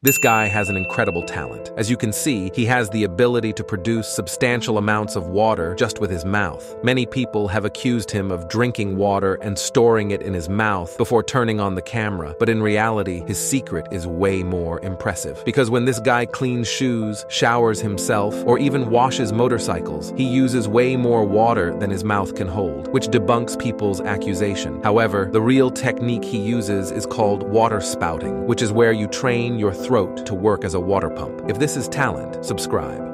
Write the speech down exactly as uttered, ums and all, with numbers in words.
This guy has an incredible talent. As you can see, he has the ability to produce substantial amounts of water just with his mouth. Many people have accused him of drinking water and storing it in his mouth before turning on the camera, but in reality, his secret is way more impressive. Because when this guy cleans shoes, showers himself, or even washes motorcycles, he uses way more water than his mouth can hold, which debunks people's accusation. However, the real technique he uses is called water spouting, which is where you train your throat to work as a water pump. If this is talent, subscribe.